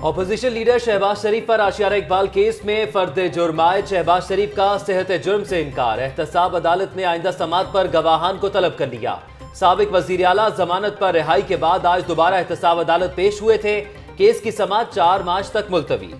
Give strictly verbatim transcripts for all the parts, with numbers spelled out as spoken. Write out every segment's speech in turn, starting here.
Opposition leader Shahbaz शरीफ पर आशियारा Iqbal case में फर्द जुर्माए शहबाज शरीफ का सेहत जुर्म से इनकार। एहतसाब अदालत ने आइंदा समात पर गवाहान को तलब कर लिया। साबिक वजीर आला जमानत पर रिहाई के बाद आज दोबारा एहतसाब अदालत पेश हुए थे। केस की समात चार मार्च तक मुलतवी।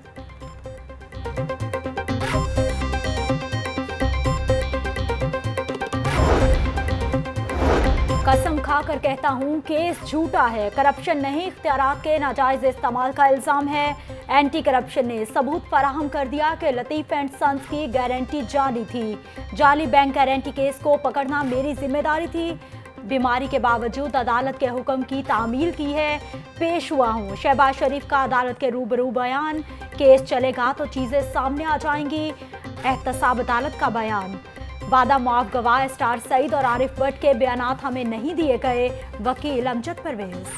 कसम खाकर कहता हूं केस झूठा है, करप्शन नहीं इख्तियारात के नाजायज इस्तेमाल का इल्जाम है। एंटी करप्शन ने सबूत फराहम कर दिया कि लतीफ एंड सन्स की गारंटी जाली थी। जाली बैंक गारंटी केस को पकड़ना मेरी जिम्मेदारी थी। बीमारी के बावजूद अदालत के हुक्म की तामील की है। पेश हुआ हूँ। शहबाज शरीफ का अदालत के रूबरू बयान। केस चलेगा तो चीजें सामने आ जाएंगी। एहतसाब अदालत का बयान। वादा मुआफ गवाह स्टार सईद और आरिफ भट्ट के बयानात हमें नहीं दिए गए। वकील अमजद परवेज।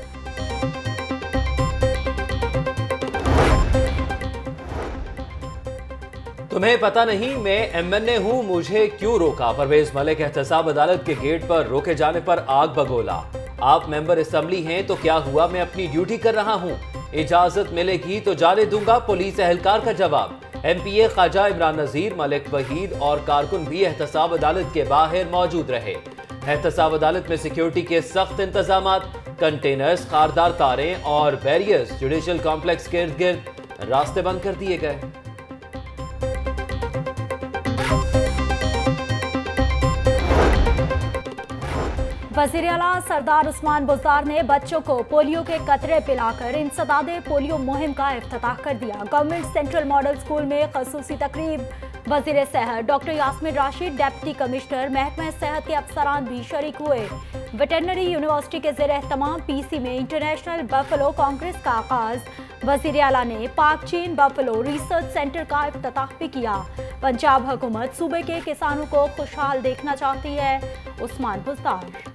तुम्हें पता नहीं मैं एमएनए हूं, मुझे क्यों रोका? परवेज मलिक एहतसाब अदालत के गेट पर रोके जाने पर आग बगोला। आप मेंबर असेंबली हैं तो क्या हुआ, मैं अपनी ड्यूटी कर रहा हूं। इजाजत मिलेगी तो जाने दूंगा, पुलिस एहलकार का जवाब। एमपीए ख्वाजा इमरान नजीर, मलिक वहीद और कारकुन भी एहतसाब अदालत के बाहर मौजूद रहे। एहतसाब अदालत में सिक्योरिटी के सख्त इंतजाम, कंटेनर्स, खारदार तारें और बैरियर्स, जुडिशल कॉम्प्लेक्स के इर्द गिर्द रास्ते बंद कर दिए गए। वज़ीर आला सरदार उस्मान बुज़दार ने बच्चों को पोलियो के कतरे पिलाकर इंसदादे पोलियो मुहिम का इफ्तिताह कर दिया। गवर्नमेंट सेंट्रल मॉडल स्कूल में खसूसी तकरीब। वज़ीर सेहत doctor Yasmin Rashid, deputy commissioner महकमा सेहत के अफसरान भी शरीक हुए। वेटरनरी यूनिवर्सिटी के ज़ेर एहतमाम पीसी में इंटरनेशनल बफलो कांग्रेस का आगाज। वज़ीर आला ने पाक चीन बफलो रिसर्च सेंटर का इफ्तिताह भी किया। पंजाब हुकूमत सूबे के किसानों को खुशहाल देखना चाहती है। उस्मान बुज़दार।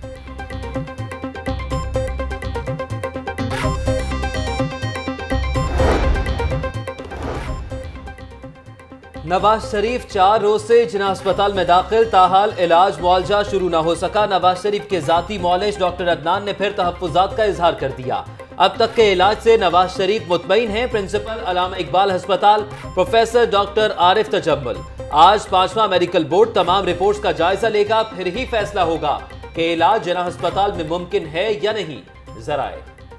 नवाज शरीफ चार रोज से जिना अस्पताल में दाखिल, ताहाल इलाज मुआवजा शुरू न हो सका। नवाज शरीफ के जाती मौलिज डॉक्टर अदनान ने फिर तहफ्फुजात का इजहार कर दिया। अब तक के इलाज से नवाज शरीफ मुतमईन हैं। प्रिंसिपल अलामा इकबाल अस्पताल प्रोफेसर डॉक्टर आरिफ तजम्मुल। आज पांचवा मेडिकल बोर्ड तमाम रिपोर्ट्स का जायजा लेगा, फिर ही फैसला होगा कि इलाज जिना अस्पताल में मुमकिन है या नहीं। जराए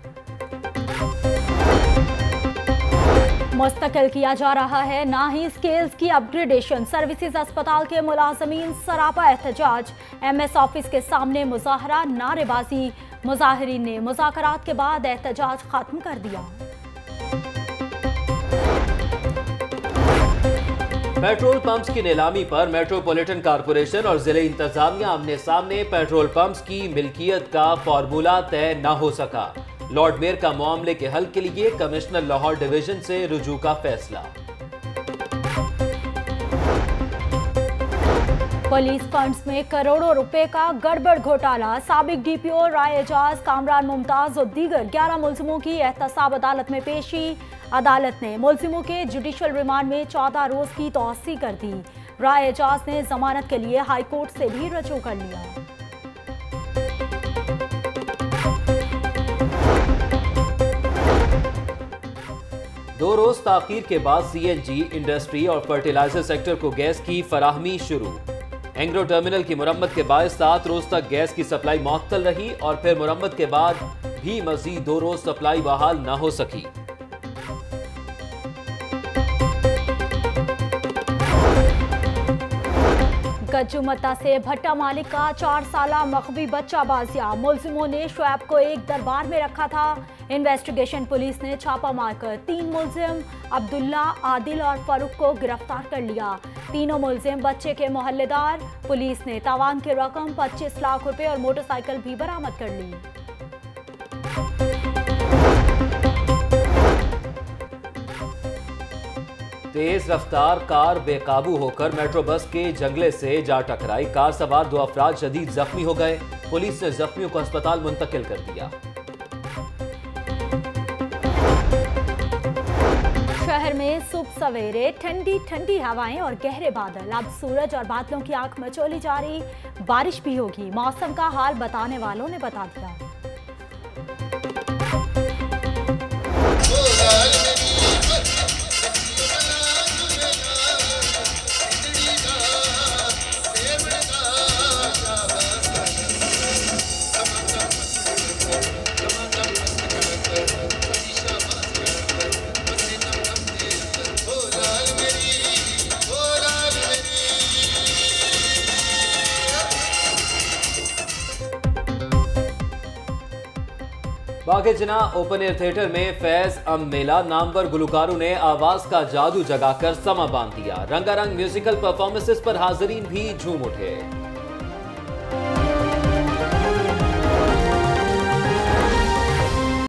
मुस्तकिल किया जा रहा है, ना ही स्केल्स की अपग्रेडेशन। सर्विसेज अस्पताल के मुलाजमीन सरापा एहतजाज। एमएस ऑफिस के सामने मुजाहरा, नारेबाजी। मुजाहिरीन ने मुज़ाकरात के बाद एहतजाज खत्म कर दिया। पेट्रोल पंप्स की नीलामी पर मेट्रोपॉलिटन कारपोरेशन और जिले इंतजामिया आमने सामने। पेट्रोल पंप्स की मिल्कियत का फॉर्मूला तय न हो सका। लॉर्ड मेयर का मामले के हल के लिए कमिश्नर लाहौर डिवीजन से रुजू का फैसला। पुलिस फंड्स में करोड़ों रुपए का गड़बड़ घोटाला। साबिक डीपीओ राय एजाज, कामरान मुमताज और दीगर ग्यारह मुलजिमों की एहतसाब अदालत में पेशी। अदालत ने मुलजिमों के जुडिशल रिमांड में चौदह रोज की तौसी कर दी। राय एजाज ने जमानत के लिए हाईकोर्ट से भी रजू कर लिया। दो रोज ताखीर के बाद सीएनजी, इंडस्ट्री और फर्टिलाइजर सेक्टर को गैस की फराहमी शुरू। एंग्रो टर्मिनल की मुरम्मत के बाद सात रोज तक गैस की सप्लाई मुअत्तल रही और फिर मुरम्मत के बाद भी मजीद दो रोज सप्लाई बहाल न हो सकी। गज्जुमता से भट्टा मालिक का चार साला मखबी बच्चा बाजियाब। मुलजिमों ने शुएब को एक दरबार में रखा था। इन्वेस्टिगेशन पुलिस ने छापा मारकर तीन मुलजिम अब्दुल्ला, आदिल और फारूक को गिरफ्तार कर लिया। तीनों मुलजिम बच्चे के मोहल्लेदार। पुलिस ने तावान की रकम पच्चीस लाख रुपए और मोटरसाइकिल भी बरामद कर ली। तेज रफ्तार कार बेकाबू होकर मेट्रो बस के जंगले से जा टकराई। कार सवार दो अफराद शदीद जख्मी हो गए। पुलिस ने जख्मियों को अस्पताल मुंतकिल कर दिया। शहर में सुबह सवेरे ठंडी ठंडी हवाएं और गहरे बादल। अब सूरज और बादलों की आंख मचोली जा रही। बारिश भी होगी, मौसम का हाल बताने वालों ने बता दिया। बागे जना ओपन एयर थिएटर में फैज अम मेला नामवर गुलकारों ने आवाज का जादू जगाकर समा बांध दिया। रंगारंग म्यूजिकल परफॉर्मेंसेस पर हाजरीन भी झूम उठे।